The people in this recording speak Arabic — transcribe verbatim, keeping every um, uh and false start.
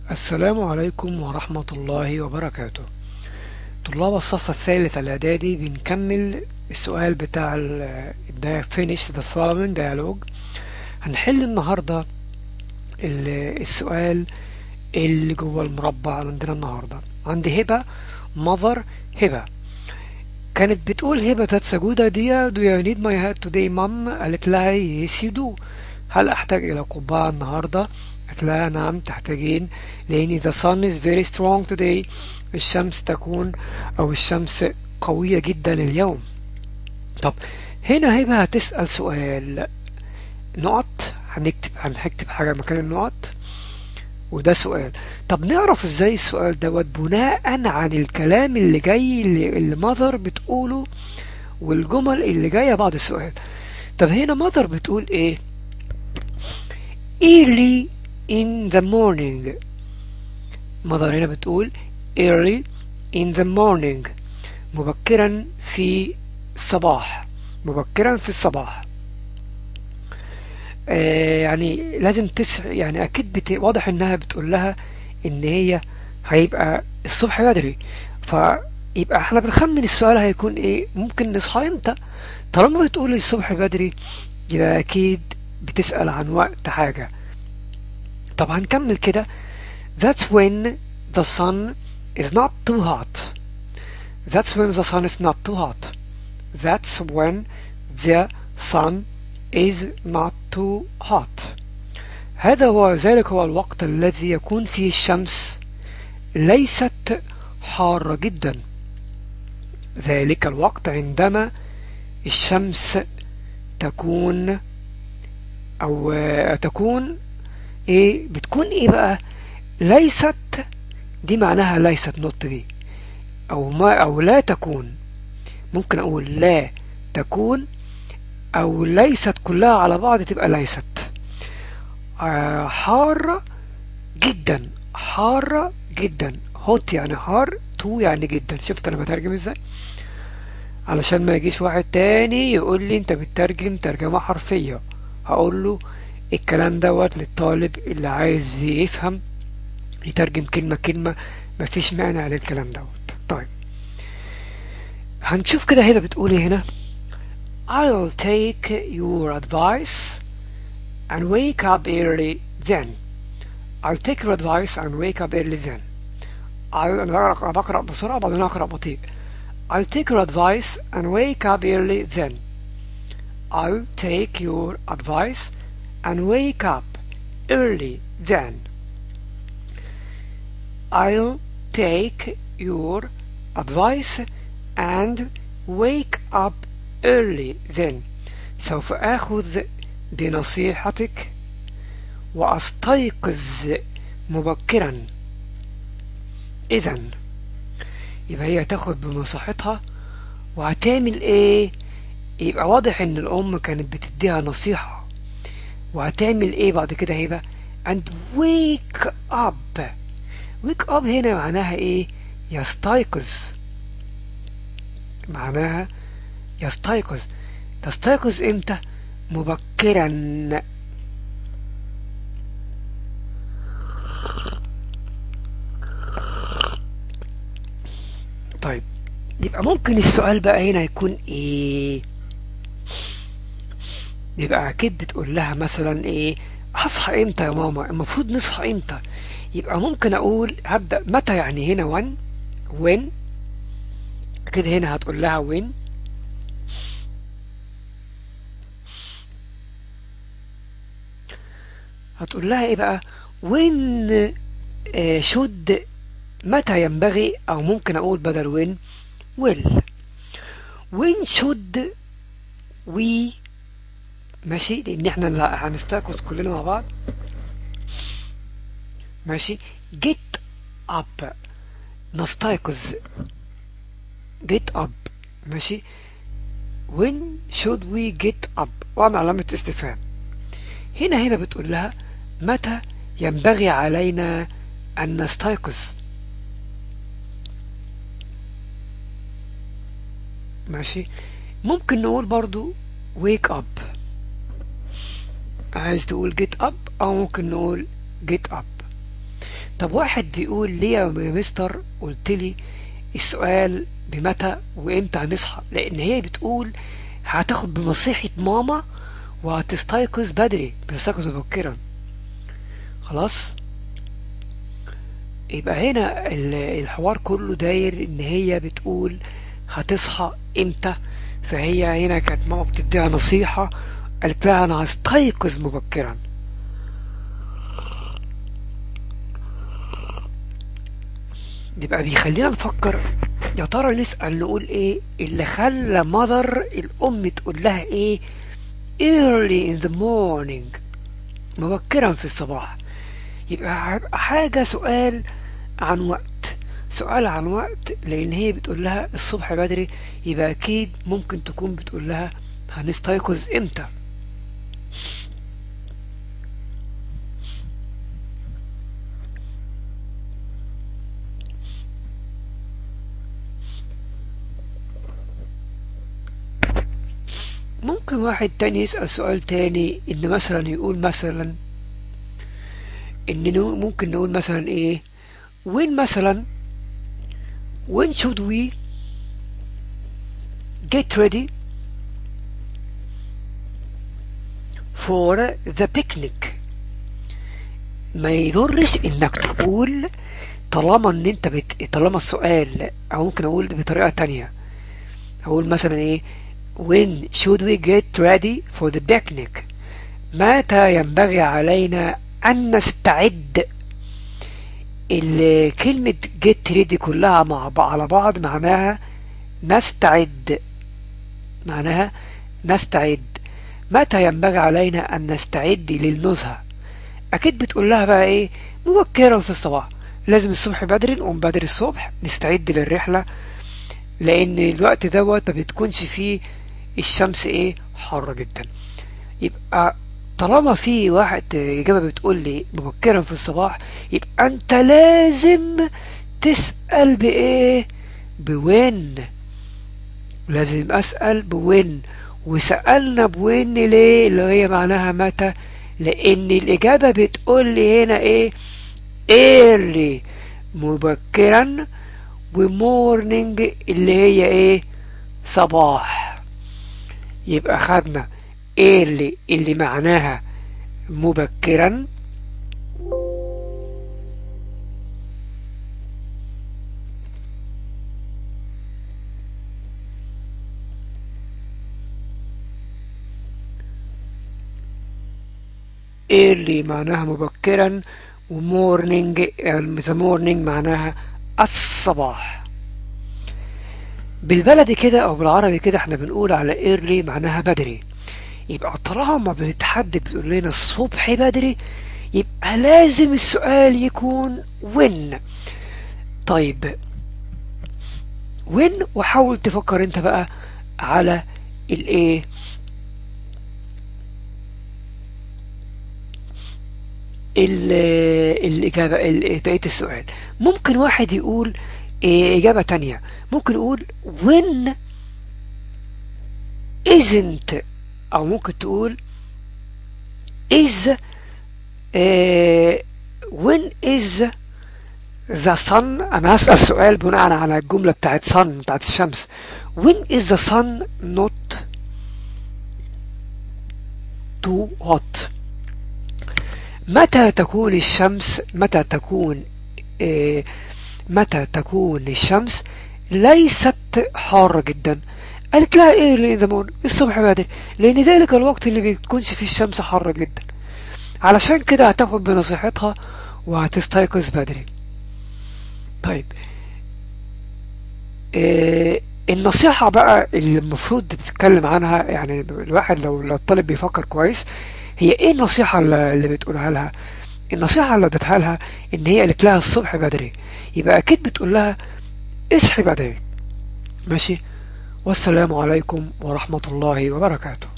السلام عليكم ورحمة الله وبركاته. طلاب الصف الثالث الإعدادي بنكمل السؤال بتاع ال ده finish the following dialogue. هنحل النهاردة ال- السؤال اللي جوه المربع عندنا النهاردة. عندي هبة mother هبة كانت بتقول هبة that's a good idea, do you need my hat today mom؟ قالت لها yes you do. هل أحتاج إلى قبعة النهاردة؟ قالت لها نعم تحتاجين، لأن the sun is very strong today. الشمس تكون أو الشمس قوية جدا اليوم. طب هنا هبة هتسأل سؤال، نقط، هنكتب هنكتب حاجة مكان النقط وده سؤال. طب نعرف ازاي السؤال دوت بناء عن الكلام اللي جاي اللي, اللي ماذر بتقوله والجمل اللي جاية بعد السؤال. طب هنا ماذر بتقول ايه؟ early in the morning. ماذر هنا بتقول early in the morning، مبكرا في الصباح، مبكرا في الصباح. آه يعني لازم تس يعني اكيد بت... واضح انها بتقول لها ان هي هيبقى الصبح بدري، فيبقى احنا بنخمن السؤال هيكون ايه، ممكن نصحى امتى. طالما بتقول الصبح بدري يبقى اكيد بتسأل عن وقت حاجة. طب هنكمل كده. That's when the sun is not too hot. That's when the sun is not too hot. That's when the sun is not too hot. هذا هو ذلك هو الوقت الذي يكون فيه الشمس ليست حارة جدا. ذلك الوقت عندما الشمس تكون أو تكون إيه، بتكون إيه بقى؟ ليست دي معناها ليست نوت دي أو ما أو لا تكون. ممكن أقول لا تكون أو ليست كلها على بعض تبقى ليست. آه حارة جدا، حارة جدا. هوت يعني حار، تو يعني جدا. شفت أنا بترجم إزاي؟ علشان ما يجيش واحد تاني يقول لي أنت بتترجم ترجمة حرفية، هقول له الكلام دوت للطالب اللي عايز يفهم يترجم كلمة كلمة، مفيش مانع للكلام دوت. طيب هنشوف كده هبة بتقول ايه هنا. I'll take your advice and wake up early then. I'll take your advice and wake up early then. I'll أنا بقرأ بسرعة بعدين أقرأ بطيء. I'll take your advice and wake up early then. I'll take your advice and wake up early then. I'll take your advice and wake up early then. سوف آخذ بنصيحتك وأستيقظ مبكرا. إذن يبقى هي تاخد بنصيحتها وهتعمل إيه؟ يبقى واضح إن الأم كانت بتديها نصيحة وهتعمل إيه بعد كده هيبقى and wake up. wake up هنا معناها إيه؟ يستيقظ، معناها يستيقظ. تستيقظ امتى؟ مبكرا. طيب يبقى ممكن السؤال بقى هنا يكون ايه؟ يبقى اكيد بتقول لها مثلا ايه، هصحى امتى يا ماما؟ المفروض نصحى امتى؟ يبقى ممكن اقول هبدأ متى، يعني هنا when when اكيد هنا هتقول لها when. هتقول لها ايه بقى؟ when آه should متى ينبغي، او ممكن اقول بدل when will. when should we، ماشي، لان احنا هنستيقظ كلنا مع بعض، ماشي. get up نستيقظ get up، ماشي. when should we get up واعمل علامة استفهام. هنا هنا بتقول لها متى ينبغي علينا أن نستيقظ، ماشي. ممكن نقول برضو wake up، عايز تقول get up أو ممكن نقول get up. طب واحد بيقول ليه يا مستر قلت لي السؤال بمتى وامتى هنصحى؟ لان هي بتقول هتاخد بنصيحة ماما وهتستيقظ بدري، بتستيقظ مبكرا. خلاص، يبقى هنا ال- الحوار كله داير ان هي بتقول هتصحى امتى. فهي هنا كانت ماما بتديها نصيحة، قالت لها انا هستيقظ مبكرا. يبقى بيخلينا نفكر، يا ترى نسأل نقول ايه اللي خلى مذر الام تقول لها ايه early in the morning، مبكرا في الصباح. يبقى هيبقى حاجة سؤال عن وقت، سؤال عن وقت، لان هي بتقول لها الصبح بدري، يبقى اكيد ممكن تكون بتقول لها هنستيقظ امتى. ممكن واحد تاني يسأل سؤال تاني، ان مثلا يقول مثلا ان نو- ممكن نقول مثلا ايه when مثلا when should we get ready for the picnic. ما يضرش انك تقول، طالما ان انت بت... طالما السؤال، او ممكن اقول بطريقة تانية، اقول مثلا ايه when should we get ready for the picnic، متى ينبغي علينا ان نستعد. ال- كلمة get ready كلها مع بعض على بعض معناها نستعد، معناها نستعد. متى ينبغي علينا ان نستعد للنزهة؟ اكيد بتقول لها بقى ايه مبكرا في الصباح، لازم الصبح بدري نقوم بدري الصبح نستعد للرحلة، لان الوقت دوت ما بتكونش فيه الشمس ايه حارة جدا. يبقى طالما في واحد اجابة بتقول لي مبكرا في الصباح، يبقى انت لازم تسأل بايه، بوين. لازم اسأل بوين، وسألنا بوين ليه، اللي هي معناها متى، لان الاجابة بتقول لي هنا ايه early، مبكرا، ومورنينج اللي هي ايه صباح. يبقى خدنا early اللي معناها مبكرا، early معناها مبكرا، ومورنينج the morning معناها الصباح. بالبلدي كده او بالعربي كده احنا بنقول على early معناها بدري. يبقى طالما بتحدد بتقول لنا الصبح بدري، يبقى لازم السؤال يكون when. طيب when، وحاول تفكر انت بقى على الايه ال- الإجابة ال- بقية السؤال. ممكن واحد يقول إيه إجابة تانية، ممكن يقول when isn't، أو ممكن تقول is آه when is the sun. أنا هسأل سؤال بناء على الجملة بتاعت sun بتاعت الشمس. when is the sun not too hot، متى تكون الشمس، متى تكون آه متى تكون الشمس ليست حارة جدا؟ قالت لها ايه اللي in the morning، الصبح بدري، لان ذلك الوقت اللي بيكونش فيه الشمس حارة جدا. علشان كده هتاخد بنصيحتها وهتستيقظ بدري. طيب إيه النصيحة بقى اللي المفروض تتكلم عنها، يعني الواحد لو لو الطالب بيفكر كويس، هي ايه النصيحة اللي اللي بتقولها لها؟ النصيحة اللي ادتها لها ان هي قالت لها الصبح بدري، يبقى اكيد بتقول لها اصحي بدري. ماشي، والسلام عليكم ورحمة الله وبركاته.